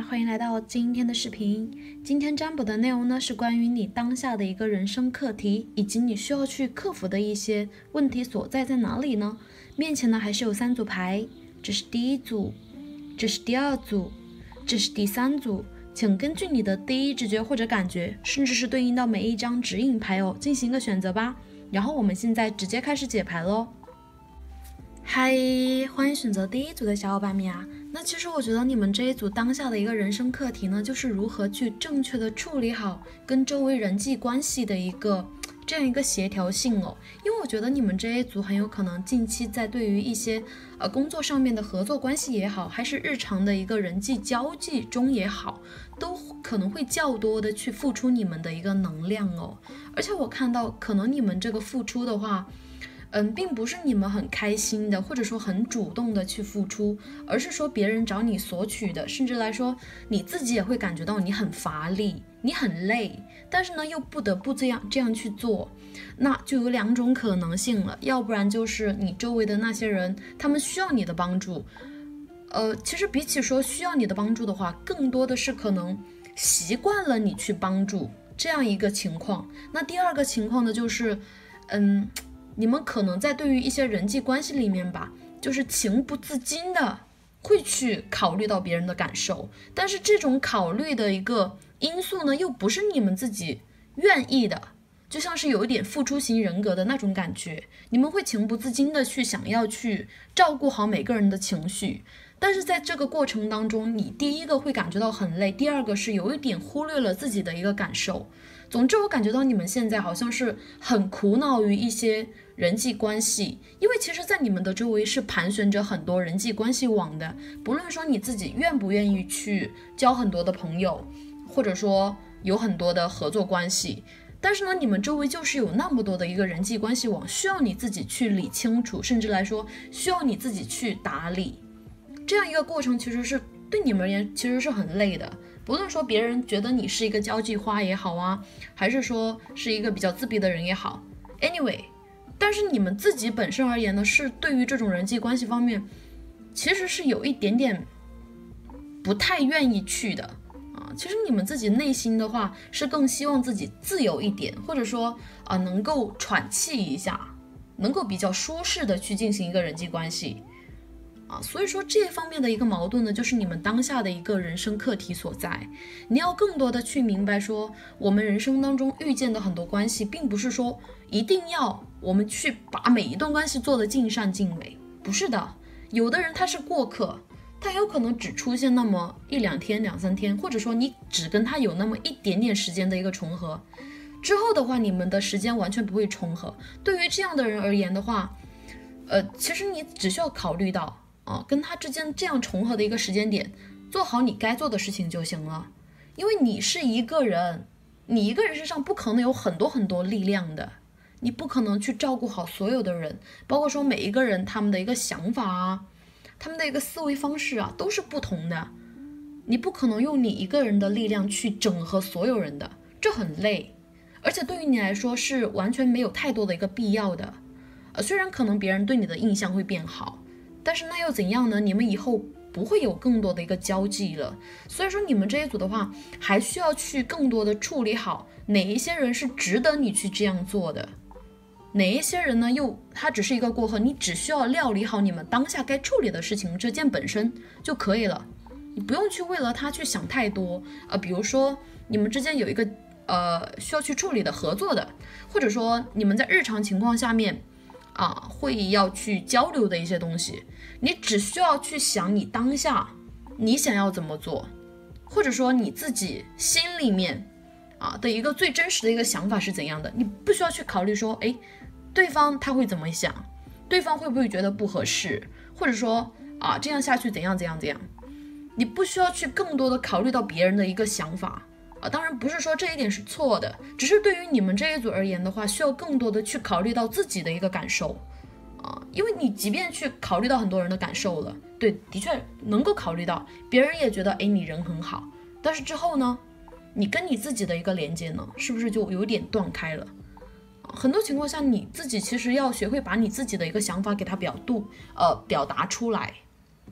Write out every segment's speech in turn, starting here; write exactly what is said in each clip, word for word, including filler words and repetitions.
欢迎来到今天的视频。今天占卜的内容呢，是关于你当下的一个人生课题，以及你需要去克服的一些问题所在在哪里呢？面前呢还是有三组牌，这是第一组，这是第二组，这是第三组。请根据你的第一直觉或者感觉，甚至是对应到每一张指引牌哦，进行一个选择吧。然后我们现在直接开始解牌咯。嗨，欢迎选择第一组的小伙伴们啊！那其实我觉得你们这一组当下的一个人生课题呢，就是如何去正确的处理好跟周围人际关系的一个这样一个协调性哦。因为我觉得你们这一组很有可能近期在对于一些呃工作上面的合作关系也好，还是日常的一个人际交际中也好，都可能会较多的去付出你们的一个能量哦。而且我看到可能你们这个付出的话，嗯，并不是你们很开心的，或者说很主动的去付出，而是说别人找你索取的，甚至来说你自己也会感觉到你很乏力，你很累，但是呢又不得不这样这样去做，那就有两种可能性了，要不然就是你周围的那些人，他们需要你的帮助，呃，其实比起说需要你的帮助的话，更多的是可能习惯了你去帮助这样一个情况。那第二个情况呢，就是嗯。你们可能在对于一些人际关系里面吧，就是情不自禁的会去考虑到别人的感受，但是这种考虑的一个因素呢，又不是你们自己愿意的，就像是有一点付出型人格的那种感觉，你们会情不自禁的去想要去照顾好每个人的情绪，但是在这个过程当中，你第一个会感觉到很累，第二个是有一点忽略了自己的一个感受。总之我感觉到你们现在好像是很苦恼于一些人际关系，因为其实在你们的周围是盘旋着很多人际关系网的，不论说你自己愿不愿意去交很多的朋友，或者说有很多的合作关系，但是呢你们周围就是有那么多的一个人际关系网，需要你自己去理清楚，甚至来说需要你自己去打理，这样一个过程其实是对你们而言其实是很累的。不论说别人觉得你是一个交际花也好啊，还是说是一个比较自闭的人也好 anyway， 但是你们自己本身而言呢，是对于这种人际关系方面其实是有一点点不太愿意去的啊。其实你们自己内心的话是更希望自己自由一点，或者说啊能够喘气一下，能够比较舒适的去进行一个人际关系啊，所以说这方面的一个矛盾呢，就是你们当下的一个人生课题所在。你要更多的去明白说，我们人生当中遇见的很多关系，并不是说一定要我们去把每一段关系做得尽善尽美，不是的。有的人他是过客，他有可能只出现那么一两天、两三天，或者说你只跟他有那么一点点时间的一个重合，之后的话，你们的时间完全不会重合。对于这样的人而言的话，呃，其实你只需要考虑到。啊，跟他之间这样重合的一个时间点，做好你该做的事情就行了。因为你是一个人，你一个人身上不可能有很多很多力量的，你不可能去照顾好所有的人，包括说每一个人他们的一个想法啊，他们的一个思维方式啊，都是不同的。你不可能用你一个人的力量去整合所有人的，这很累，而且对于你来说是完全没有太多的一个必要的。呃，虽然可能别人对你的印象会变好，但是那又怎样呢？你们以后不会有更多的一个交际了，所以说你们这一组的话，还需要去更多的处理好哪一些人是值得你去这样做的，哪一些人呢又他只是一个过客，你只需要料理好你们当下该处理的事情这件本身就可以了，你不用去为了他去想太多。呃，比如说你们之间有一个呃需要去处理的合作的，或者说你们在日常情况下面啊，会要去交流的一些东西，你只需要去想你当下你想要怎么做，或者说你自己心里面啊的一个最真实的一个想法是怎样的，你不需要去考虑说，哎，对方他会怎么想，对方会不会觉得不合适，或者说啊这样下去怎样怎样怎样，你不需要去更多的考虑到别人的一个想法。啊，当然不是说这一点是错的，只是对于你们这一组而言的话，需要更多的去考虑到自己的一个感受啊，因为你即便去考虑到很多人的感受了，对，的确能够考虑到，别人也觉得，哎，你人很好，但是之后呢，你跟你自己的一个连接呢，是不是就有点断开了？啊，很多情况下，你自己其实要学会把你自己的一个想法给它表度，呃，表达出来。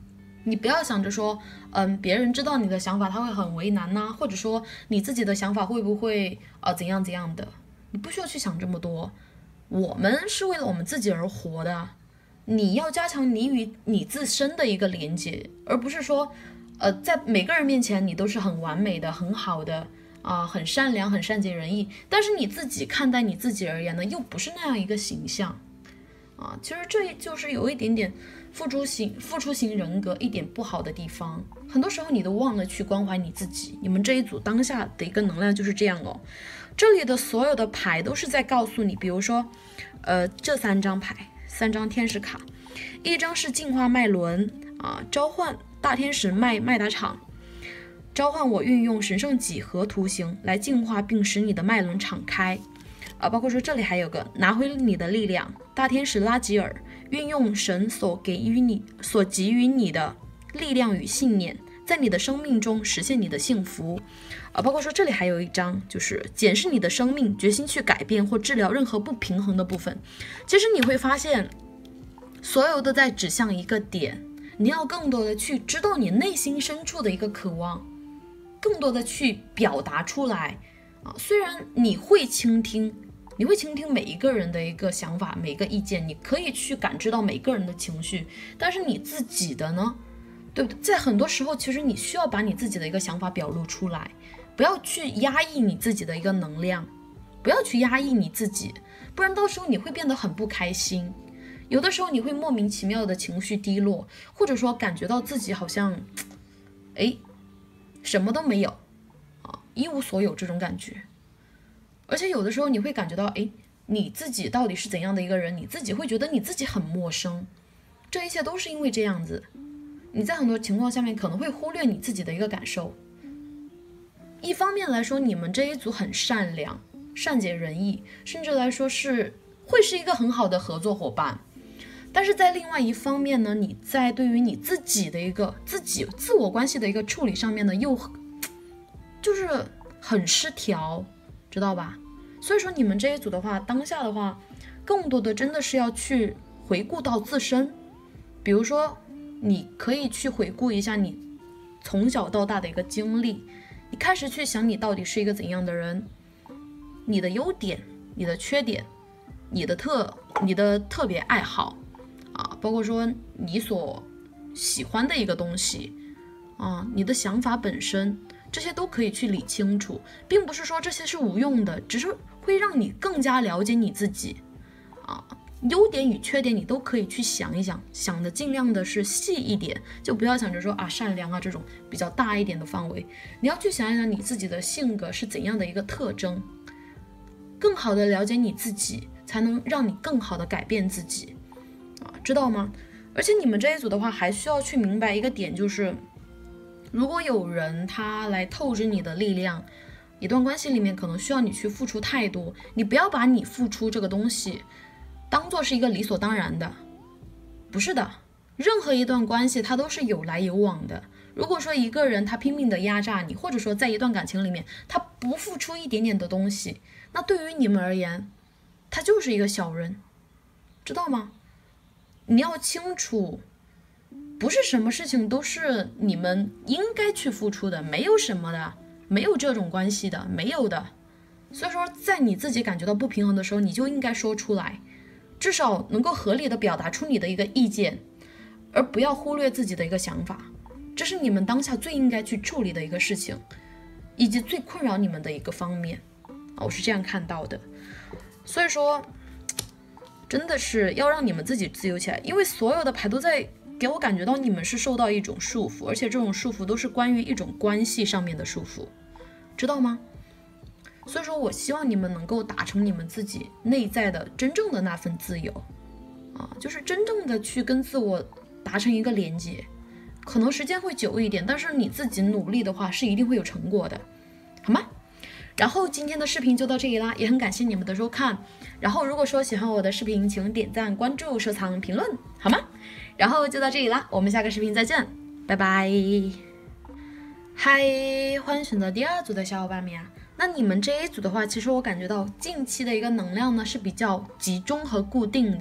你不要想着说，嗯，别人知道你的想法，他会很为难呐、啊，或者说你自己的想法会不会呃怎样怎样的，你不需要去想这么多。我们是为了我们自己而活的，你要加强你与你自身的一个连接，而不是说，呃，在每个人面前你都是很完美的、很好的啊、呃，很善良、很善解人意，但是你自己看待你自己而言呢，又不是那样一个形象。啊，其实这就是有一点点付出型付出型人格一点不好的地方。很多时候你都忘了去关怀你自己。你们这一组当下的一个能量就是这样哦。这里的所有的牌都是在告诉你，比如说，呃，这三张牌，三张天使卡，一张是进化脉轮啊，召唤大天使麦麦达场，召唤我运用神圣几何图形来净化并使你的脉轮敞开。啊，包括说这里还有个拿回你的力量，大天使拉吉尔运用神所给予你所给予你的力量与信念，在你的生命中实现你的幸福。啊，包括说这里还有一张，就是检视你的生命，决心去改变或治疗任何不平衡的部分。其实你会发现，所有的在指向一个点，你要更多的去知道你内心深处的一个渴望，更多的去表达出来。啊，虽然你会倾听。你会倾听每一个人的一个想法，每一个意见，你可以去感知到每个人的情绪，但是你自己的呢，对不对？在很多时候，其实你需要把你自己的一个想法表露出来，不要去压抑你自己的一个能量，不要去压抑你自己，不然到时候你会变得很不开心。有的时候你会莫名其妙的情绪低落，或者说感觉到自己好像，哎，什么都没有啊，一无所有这种感觉。而且有的时候你会感觉到，哎，你自己到底是怎样的一个人？你自己会觉得你自己很陌生，这一切都是因为这样子。你在很多情况下面可能会忽略你自己的一个感受。一方面来说，你们这一组很善良、善解人意，甚至来说是会是一个很好的合作伙伴。但是在另外一方面呢，你在对于你自己的一个自己自我关系的一个处理上面呢，又就是很失调。知道吧？所以说你们这一组的话，当下的话，更多的真的是要去回顾到自身。比如说，你可以去回顾一下你从小到大的一个经历，你开始去想你到底是一个怎样的人，你的优点、你的缺点、你的特、你的特别爱好啊，包括说你所喜欢的一个东西啊，你的想法本身。这些都可以去理清楚，并不是说这些是无用的，只是会让你更加了解你自己啊，优点与缺点你都可以去想一想，想的尽量的是细一点，就不要想着说啊善良啊这种比较大一点的范围，你要去想一想你自己的性格是怎样的一个特征，更好的了解你自己，才能让你更好的改变自己啊，知道吗？而且你们这一组的话，还需要去明白一个点，就是如果有人他来透支你的力量，一段关系里面可能需要你去付出太多，你不要把你付出这个东西当做是一个理所当然的，不是的，任何一段关系它都是有来有往的。如果说一个人他拼命的压榨你，或者说在一段感情里面他不付出一点点的东西，那对于你们而言，他就是一个小人，知道吗？你要清楚。不是什么事情都是你们应该去付出的，没有什么的，没有这种关系的，没有的。所以说，在你自己感觉到不平衡的时候，你就应该说出来，至少能够合理的表达出你的一个意见，而不要忽略自己的一个想法。这是你们当下最应该去处理的一个事情，以及最困扰你们的一个方面啊，我是这样看到的。所以说，真的是要让你们自己自由起来，因为所有的牌都在给我感觉到你们是受到一种束缚，而且这种束缚都是关于一种关系上面的束缚，知道吗？所以说我希望你们能够达成你们自己内在的真正的那份自由啊，就是真正的去跟自我达成一个连接。可能时间会久一点，但是你自己努力的话是一定会有成果的，好吗？然后今天的视频就到这里啦，也很感谢你们的收看。然后如果说喜欢我的视频，请点赞、关注、收藏、评论，好吗？然后就到这里啦，我们下个视频再见，拜拜。嗨，欢迎选择第二组的小伙伴们啊。那你们这一组的话，其实我感觉到近期的一个能量呢是比较集中和固定的，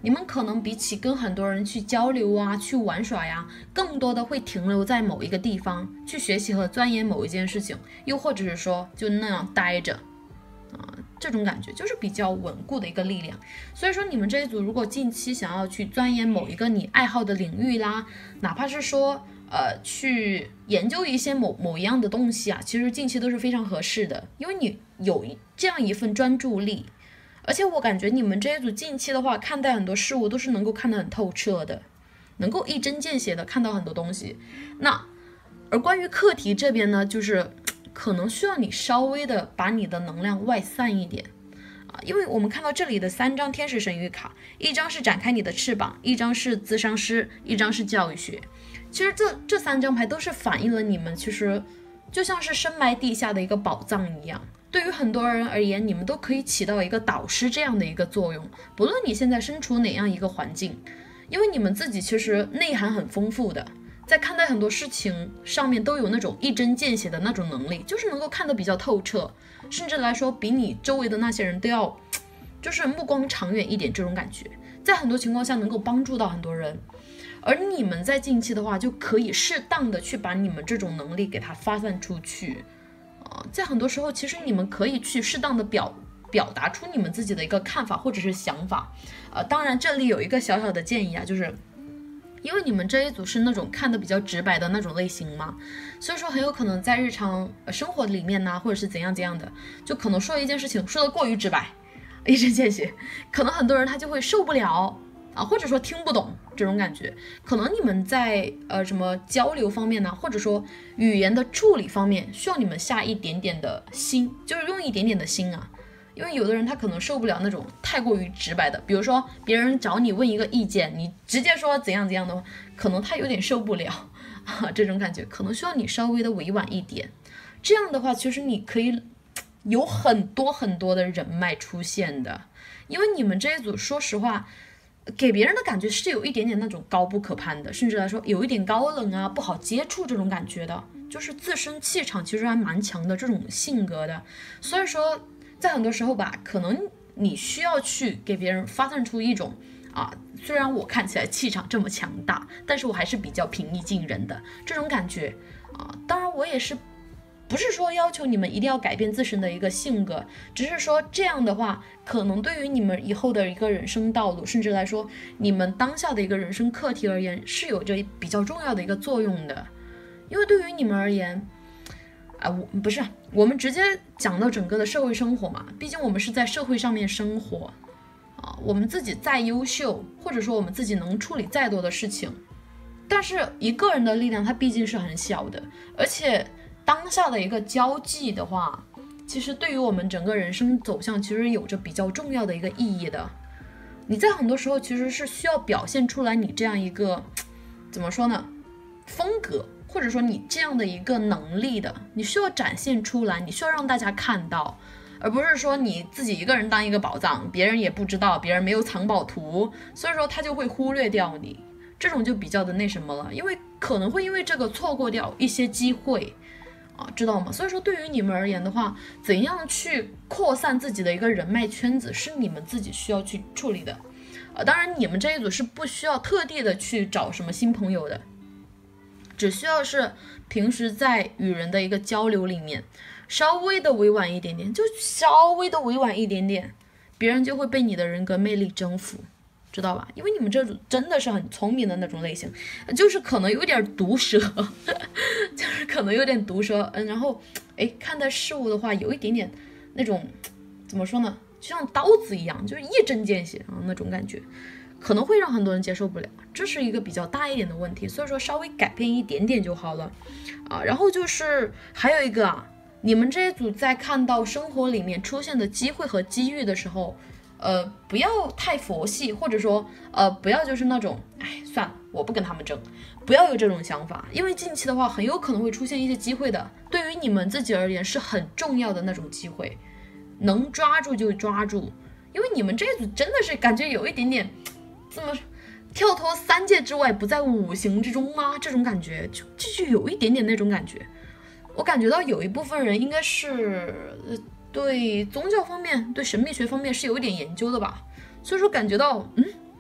你们可能比起跟很多人去交流啊，去玩耍呀，更多的会停留在某一个地方去学习和钻研某一件事情，又或者是说就那样待着啊、呃，这种感觉就是比较稳固的一个力量。所以说你们这一组如果近期想要去钻研某一个你爱好的领域啦，哪怕是说呃去研究一些某某一样的东西啊，其实近期都是非常合适的，因为你有这样一份专注力。而且我感觉你们这一组近期的话，看待很多事物都是能够看得很透彻的，能够一针见血的看到很多东西。那而关于课题这边呢，就是可能需要你稍微的把你的能量外散一点啊，因为我们看到这里的三张天使神谕卡，一张是展开你的翅膀，一张是咨商师，一张是教育学。其实这这三张牌都是反映了你们其实就像是深埋地下的一个宝藏一样。对于很多人而言，你们都可以起到一个导师这样的一个作用，不论你现在身处哪样一个环境，因为你们自己其实内涵很丰富的，在看待很多事情上面都有那种一针见血的那种能力，就是能够看得比较透彻，甚至来说比你周围的那些人都要就是目光长远一点，这种感觉在很多情况下能够帮助到很多人。而你们在近期的话，就可以适当的去把你们这种能力给它发散出去。在很多时候，其实你们可以去适当的表表达出你们自己的一个看法或者是想法。呃，当然这里有一个小小的建议啊，就是因为你们这一组是那种看的比较直白的那种类型嘛，所以说很有可能在日常生活里面呢、啊，或者是怎样怎样的，就可能说一件事情说的过于直白，一针见血，可能很多人他就会受不了啊，或者说听不懂这种感觉。可能你们在呃什么交流方面呢，或者说语言的处理方面，需要你们下一点点的心，就是用一点点的心啊。因为有的人他可能受不了那种太过于直白的，比如说别人找你问一个意见，你直接说怎样怎样的话，可能他有点受不了啊，这种感觉可能需要你稍微的委婉一点。这样的话，其实你可以有很多很多的人脉出现的，因为你们这一组说实话给别人的感觉是有一点点那种高不可攀的，甚至来说有一点高冷啊，不好接触这种感觉的，就是自身气场其实还蛮强的这种性格的。所以说在很多时候吧，可能你需要去给别人发散出一种啊，虽然我看起来气场这么强大，但是我还是比较平易近人的这种感觉啊。当然我也是不是说要求你们一定要改变自身的一个性格，只是说这样的话可能对于你们以后的一个人生道路，甚至来说你们当下的一个人生课题而言，是有着比较重要的一个作用的。因为对于你们而言啊，我不是我们直接讲到整个的社会生活嘛，毕竟我们是在社会上面生活啊，我们自己再优秀，或者说我们自己能处理再多的事情，但是一个人的力量它毕竟是很小的，而且当下的一个交际的话，其实对于我们整个人生走向其实有着比较重要的一个意义的。你在很多时候其实是需要表现出来你这样一个怎么说呢风格，或者说你这样的一个能力的，你需要展现出来，你需要让大家看到，而不是说你自己一个人当一个宝藏，别人也不知道，别人没有藏宝图，所以说他就会忽略掉你，这种就比较的那什么了，因为可能会因为这个错过掉一些机会啊，知道吗？所以说对于你们而言的话，怎样去扩散自己的一个人脉圈子是你们自己需要去处理的。呃，当然你们这一组是不需要特地的去找什么新朋友的，只需要是平时在与人的一个交流里面稍微的委婉一点点，就稍微的委婉一点点，别人就会被你的人格魅力征服，知道吧？因为你们这组真的是很聪明的那种类型，就是可能有点毒舌就是可能有点毒舌，嗯，然后哎，看待事物的话有一点点那种怎么说呢，就像刀子一样，就是一针见血啊那种感觉，可能会让很多人接受不了，这是一个比较大一点的问题，所以说稍微改变一点点就好了啊。然后就是还有一个啊，你们这一组在看到生活里面出现的机会和机遇的时候，呃，不要太佛系，或者说呃，不要就是那种哎算了，我不跟他们争，不要有这种想法，因为近期的话很有可能会出现一些机会的，对于你们自己而言是很重要的那种机会，能抓住就抓住，因为你们这一组真的是感觉有一点点这么跳脱三界之外不在五行之中啊，这种感觉就就就有一点点那种感觉。我感觉到有一部分人应该是对宗教方面对神秘学方面是有一点研究的吧，所以说感觉到嗯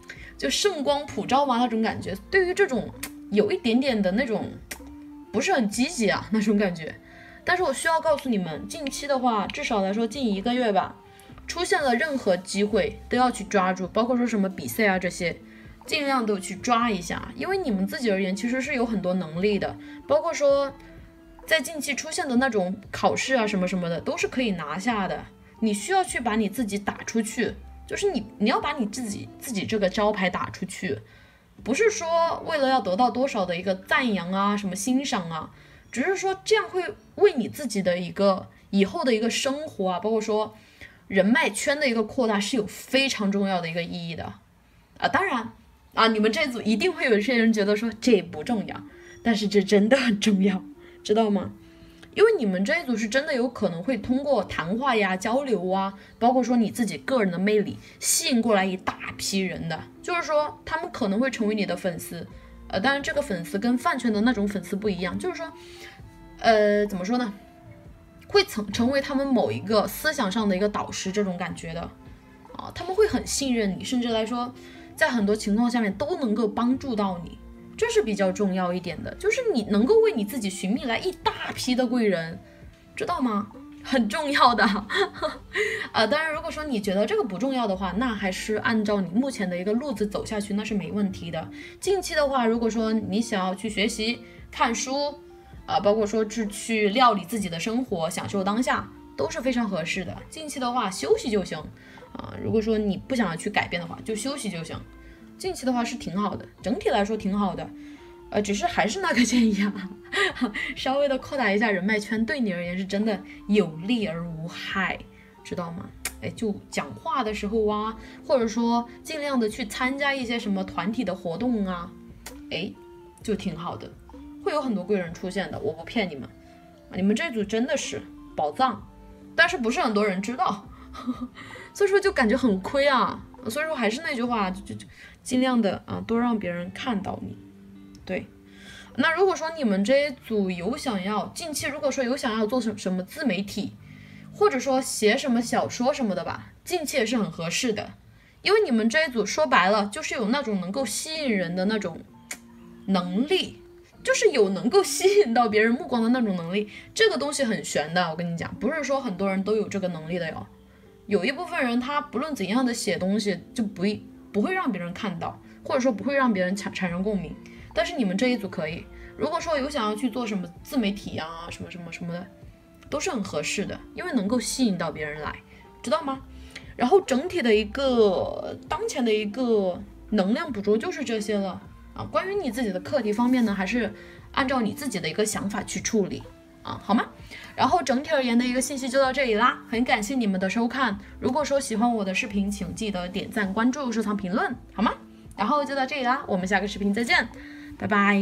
就圣光普照嘛那种感觉。对于这种有一点点的那种不是很积极啊那种感觉。但是我需要告诉你们，近期的话，至少来说近一个月吧，出现了任何机会都要去抓住，包括说什么比赛啊这些，尽量都去抓一下，因为你们自己而言其实是有很多能力的，包括说在近期出现的那种考试啊什么什么的都是可以拿下的。你需要去把你自己打出去，就是你你要把你自己自己这个招牌打出去，不是说为了要得到多少的一个赞扬啊什么欣赏啊，只是说这样会为你自己的一个以后的一个生活啊，包括说人脉圈的一个扩大是有非常重要的一个意义的啊。当然啊，你们这组一定会有些人觉得说这不重要，但是这真的很重要，知道吗？因为你们这一组是真的有可能会通过谈话呀、交流啊，包括说你自己个人的魅力，吸引过来一大批人的，就是说他们可能会成为你的粉丝。呃，当然这个粉丝跟饭圈的那种粉丝不一样，就是说，呃，怎么说呢？会成成为他们某一个思想上的一个导师，这种感觉的啊，他们会很信任你，甚至来说，在很多情况下面都能够帮助到你。这是比较重要一点的，就是你能够为你自己寻觅来一大批的贵人，知道吗？很重要的啊。当然如果说你觉得这个不重要的话，那还是按照你目前的一个路子走下去，那是没问题的。近期的话，如果说你想要去学习看书啊，包括说是去料理自己的生活，享受当下，都是非常合适的。近期的话休息就行啊，如果说你不想要去改变的话，就休息就行。近期的话是挺好的，整体来说挺好的，呃，只是还是那个建议啊，稍微的扩大一下人脉圈，对你而言是真的有利而无害，知道吗？哎，就讲话的时候啊，或者说尽量的去参加一些什么团体的活动啊，哎，就挺好的，会有很多贵人出现的，我不骗你们，你们这组真的是宝藏，但是不是很多人知道，呵呵，所以说就感觉很亏啊。所以说还是那句话，就就就尽量的啊，多让别人看到你。对，那如果说你们这一组有想要近期，如果说有想要做什什么自媒体，或者说写什么小说什么的吧，近期也是很合适的，因为你们这一组说白了就是有那种能够吸引人的那种能力，就是有能够吸引到别人目光的那种能力。这个东西很玄的，我跟你讲，不是说很多人都有这个能力的哟。有一部分人他不论怎样的写东西就不不会让别人看到，或者说不会让别人产产生共鸣，但是你们这一组可以，如果说有想要去做什么自媒体啊什么什么什么的，都是很合适的，因为能够吸引到别人来，知道吗？然后整体的一个当前的一个能量捕捉就是这些了啊。关于你自己的课题方面呢，还是按照你自己的一个想法去处理啊，好吗？然后整体而言的一个信息就到这里啦，很感谢你们的收看。如果说喜欢我的视频，请记得点赞、关注、收藏、评论，好吗？然后就到这里啦，我们下个视频再见，拜拜。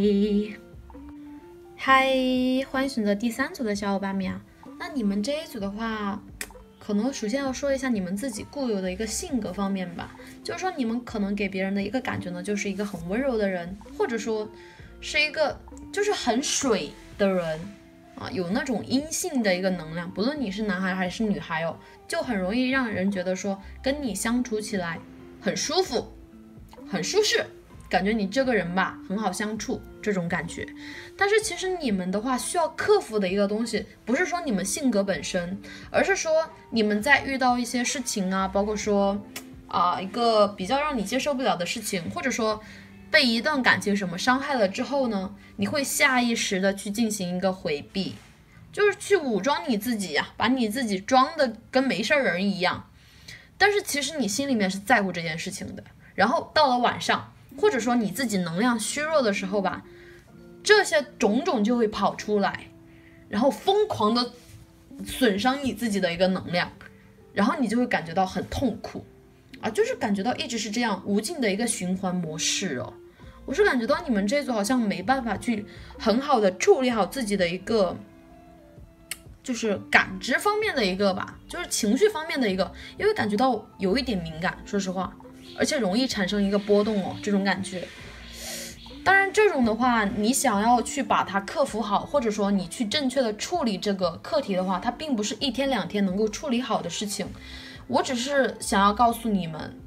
嗨，欢迎选择第三组的小伙伴们呀。那你们这一组的话，可能首先要说一下你们自己固有的一个性格方面吧，就是说你们可能给别人的一个感觉呢，就是一个很温柔的人，或者说是一个就是很水的人。啊，有那种阴性的一个能量，不论你是男孩还是女孩哦，就很容易让人觉得说跟你相处起来很舒服、很舒适，感觉你这个人吧很好相处这种感觉。但是其实你们的话需要克服的一个东西，不是说你们性格本身，而是说你们在遇到一些事情啊，包括说啊、呃、一个比较让你接受不了的事情，或者说被一段感情什么伤害了之后呢，你会下意识的去进行一个回避，就是去武装你自己呀、啊，把你自己装的跟没事人一样。但是其实你心里面是在乎这件事情的。然后到了晚上，或者说你自己能量虚弱的时候吧，这些种种就会跑出来，然后疯狂的损伤你自己的一个能量，然后你就会感觉到很痛苦啊，就是感觉到一直是这样无尽的一个循环模式哦。我是感觉到你们这一组好像没办法去很好的处理好自己的一个就是感知方面的一个吧，就是情绪方面的一个，因为感觉到有一点敏感，说实话，而且容易产生一个波动哦，这种感觉。当然这种的话，你想要去把它克服好，或者说你去正确的处理这个课题的话，它并不是一天两天能够处理好的事情。我只是想要告诉你们，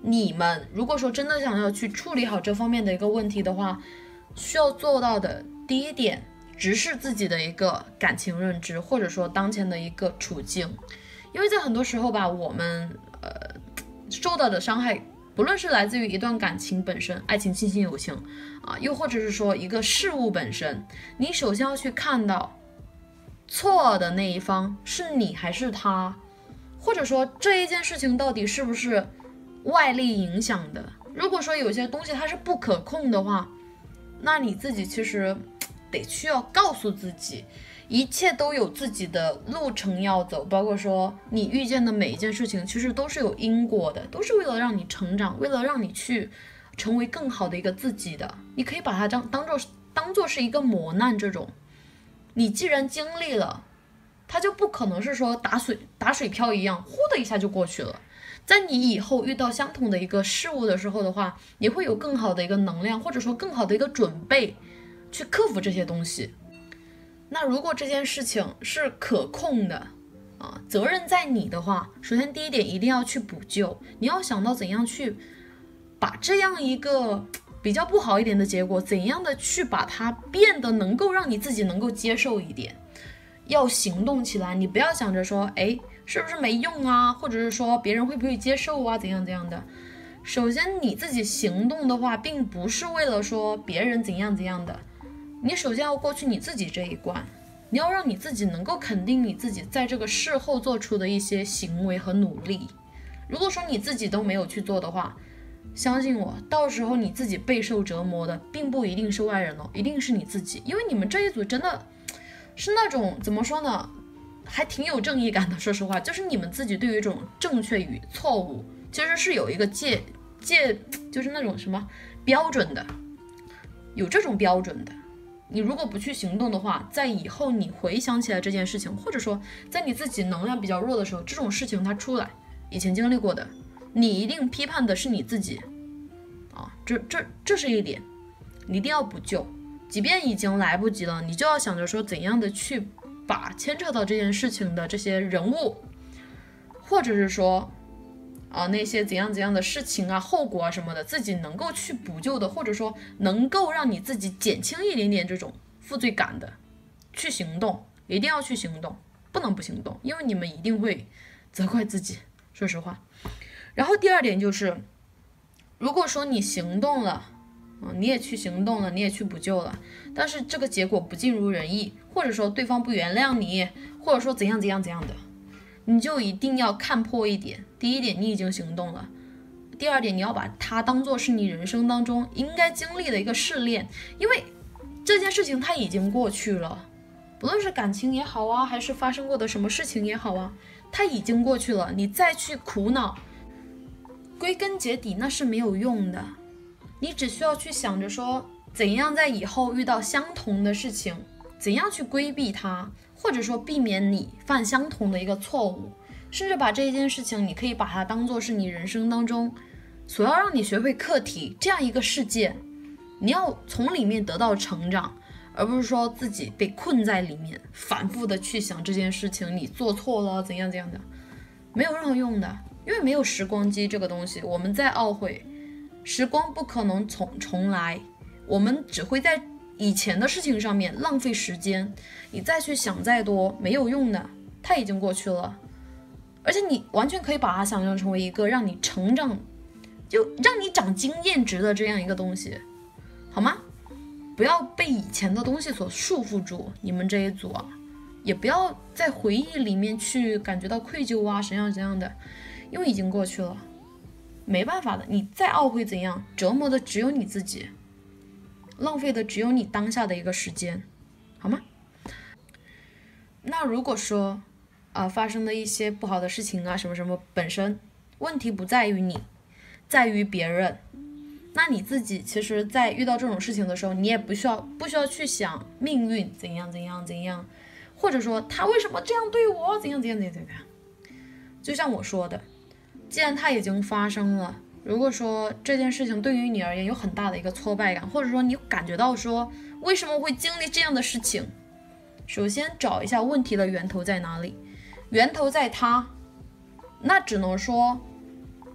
你们如果说真的想要去处理好这方面的一个问题的话，需要做到的第一点，直视自己的一个感情认知，或者说当前的一个处境。因为在很多时候吧，我们呃受到的伤害，不论是来自于一段感情本身，爱情、亲情、友情啊，又或者是说一个事物本身，你首先要去看到错的那一方是你还是他，或者说这一件事情到底是不是外力影响的。如果说有些东西它是不可控的话，那你自己其实得需要告诉自己，一切都有自己的路程要走，包括说你遇见的每一件事情其实都是有因果的，都是为了让你成长，为了让你去成为更好的一个自己的。你可以把它当当做当做是一个磨难，这种你既然经历了，它就不可能是说打水打水漂一样，呼的一下就过去了。在你以后遇到相同的一个事物的时候的话，你会有更好的一个能量，或者说更好的一个准备去克服这些东西。那如果这件事情是可控的啊，责任在你的话，首先第一点一定要去补救，你要想到怎样去把这样一个比较不好一点的结果，怎样的去把它变得能够让你自己能够接受一点，要行动起来。你不要想着说，哎，是不是没用啊，或者是说别人会不会接受啊，怎样怎样的。首先你自己行动的话，并不是为了说别人怎样怎样的，你首先要过去你自己这一关，你要让你自己能够肯定你自己在这个事后做出的一些行为和努力。如果说你自己都没有去做的话，相信我，到时候你自己备受折磨的并不一定是外人哦，一定是你自己。因为你们这一组真的是那种怎么说呢，还挺有正义感的。说实话，就是你们自己对于一种正确与错误其实是有一个界界，就是那种什么标准的，有这种标准的。你如果不去行动的话，在以后你回想起来这件事情，或者说在你自己能量比较弱的时候，这种事情它出来，以前经历过的，你一定批判的是你自己啊，这这这是一点，你一定要补救。即便已经来不及了，你就要想着说怎样的去把牵扯到这件事情的这些人物，或者是说啊那些怎样怎样的事情啊、后果啊什么的，自己能够去补救的，或者说能够让你自己减轻一点点这种负罪感的，去行动，一定要去行动，不能不行动，因为你们一定会责怪自己，说实话。然后第二点就是，如果说你行动了，嗯，你也去行动了，你也去补救了，但是这个结果不尽如人意，或者说对方不原谅你，或者说怎样怎样怎样的，你就一定要看破一点。第一点，你已经行动了；第二点，你要把它当做是你人生当中应该经历的一个试炼，因为这件事情它已经过去了，不论是感情也好啊，还是发生过的什么事情也好啊，它已经过去了，你再去苦恼，归根结底那是没有用的。你只需要去想着说，怎样在以后遇到相同的事情，怎样去规避它，或者说避免你犯相同的一个错误，甚至把这一件事情，你可以把它当做是你人生当中所要让你学会课题这样一个事件，你要从里面得到成长，而不是说自己被困在里面，反复的去想这件事情你做错了怎样怎样的，没有任何用的。因为没有时光机这个东西，我们在懊悔，时光不可能重重来，我们只会在以前的事情上面浪费时间，你再去想再多没有用的，它已经过去了。而且你完全可以把它想象成为一个让你成长，就让你长经验值的这样一个东西，好吗？不要被以前的东西所束缚住，你们这一组啊，也不要在回忆里面去感觉到愧疚啊怎样怎样的，因为已经过去了，没办法的，你再懊悔怎样，折磨的只有你自己，浪费的只有你当下的一个时间，好吗？那如果说啊、呃、发生的一些不好的事情啊什么什么，本身问题不在于你，在于别人，那你自己其实在遇到这种事情的时候，你也不需要不需要去想命运怎样怎样怎样，或者说他为什么这样对我怎样怎样怎样怎样。就像我说的，既然它已经发生了，如果说这件事情对于你而言有很大的一个挫败感，或者说你感觉到说为什么会经历这样的事情，首先找一下问题的源头在哪里，源头在它，那只能说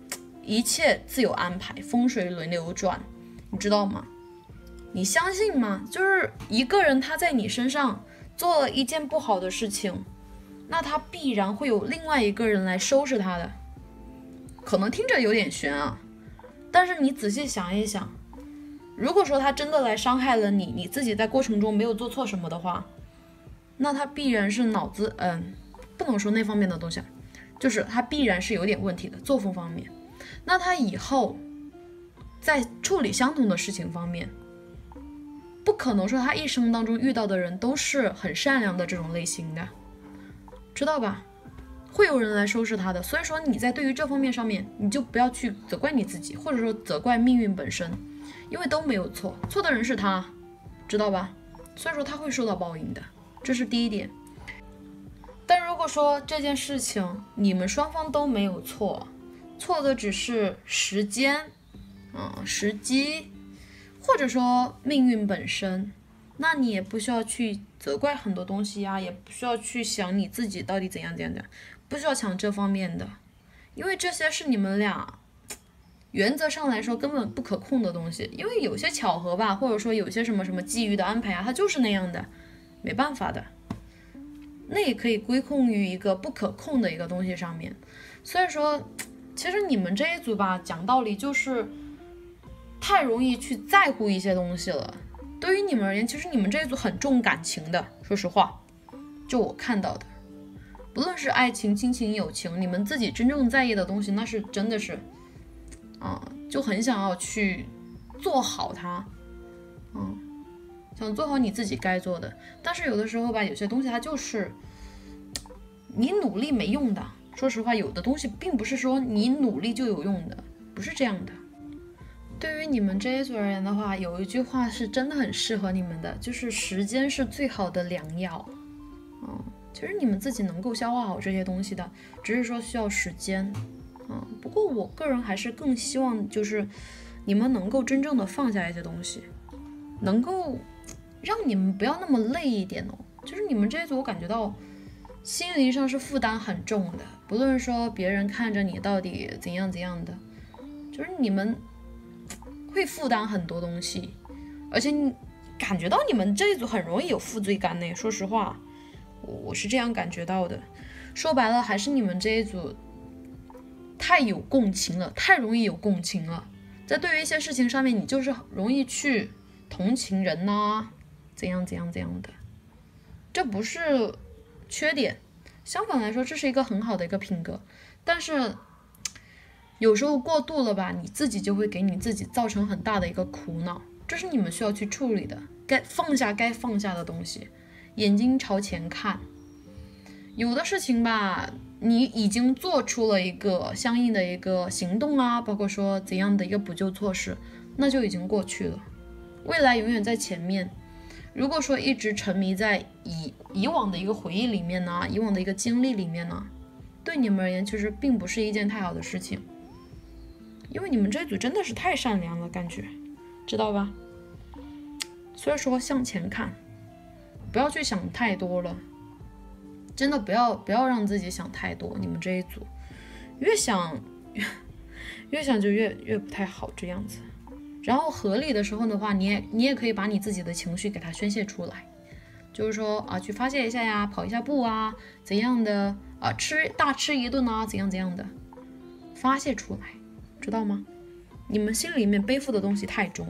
一切自有安排，风水轮流转，你知道吗？你相信吗？就是一个人他在你身上做了一件不好的事情，那他必然会有另外一个人来收拾他的。可能听着有点悬啊，但是你仔细想一想，如果说他真的来伤害了你，你自己在过程中没有做错什么的话，那他必然是脑子嗯，不能说那方面的东西，就是他必然是有点问题的，作风方面。那他以后在处理相同的事情方面，不可能说他一生当中遇到的人都是很善良的这种类型的，知道吧？会有人来收拾他的。所以说你在对于这方面上面，你就不要去责怪你自己，或者说责怪命运本身，因为都没有错，错的人是他，知道吧？所以说他会受到报应的，这是第一点。但如果说这件事情你们双方都没有错，错的只是时间嗯，时机，或者说命运本身，那你也不需要去责怪很多东西呀、啊，也不需要去想你自己到底怎样怎样怎样，不需要想这方面的，因为这些是你们俩原则上来说根本不可控的东西。因为有些巧合吧，或者说有些什么什么机遇的安排啊，它就是那样的，没办法的，那也可以归控于一个不可控的一个东西上面。所以说其实你们这一组吧，讲道理就是太容易去在乎一些东西了。对于你们而言，其实你们这一组很重感情的，说实话，就我看到的，不论是爱情、亲情、友情，你们自己真正在意的东西，那是真的是，啊、嗯，就很想要去做好它，嗯，想做好你自己该做的。但是有的时候吧，有些东西它就是你努力没用的。说实话，有的东西并不是说你努力就有用的，不是这样的。对于你们这一组而言的话，有一句话是真的很适合你们的，就是时间是最好的良药。嗯，其实你们自己能够消化好这些东西的，只是说需要时间。嗯，不过我个人还是更希望就是你们能够真正的放下一些东西，能够让你们不要那么累一点哦。就是你们这一组我感觉到心灵上是负担很重的，不论说别人看着你到底怎样怎样的，就是你们会负担很多东西，而且你感觉到你们这一组很容易有负罪感呢。说实话，我是这样感觉到的。说白了，还是你们这一组太有共情了，太容易有共情了。在对于一些事情上面，你就是容易去同情人呐、啊，怎样怎样怎样的，这不是缺点，相反来说，这是一个很好的一个品格。但是有时候过度了吧，你自己就会给你自己造成很大的一个苦恼，这是你们需要去处理的。该放下该放下的东西，眼睛朝前看。有的事情吧，你已经做出了一个相应的一个行动啊，包括说怎样的一个补救措施，那就已经过去了，未来永远在前面。如果说一直沉迷在以以往的一个回忆里面呢，以往的一个经历里面呢，对你们而言其实并不是一件太好的事情，因为你们这一组真的是太善良了，感觉知道吧？所以说向前看，不要去想太多了，真的不要不要让自己想太多。你们这一组越想越越想就越越不太好这样子。然后合理的时候的话，你也你也可以把你自己的情绪给它宣泄出来，就是说啊，去发泄一下呀，跑一下步啊，怎样的啊，吃大吃一顿啊，怎样怎样的，发泄出来，知道吗？你们心里面背负的东西太重了，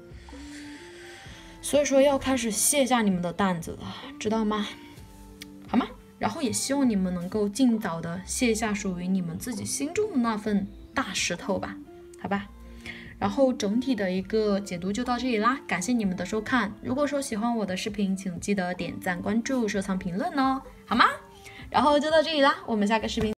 所以说要开始卸下你们的担子了，知道吗？好吗？然后也希望你们能够尽早的卸下属于你们自己心中的那份大石头吧，好吧？然后整体的一个解读就到这里啦，感谢你们的收看。如果说喜欢我的视频，请记得点赞、关注、收藏、评论哦，好吗？然后就到这里啦，我们下个视频。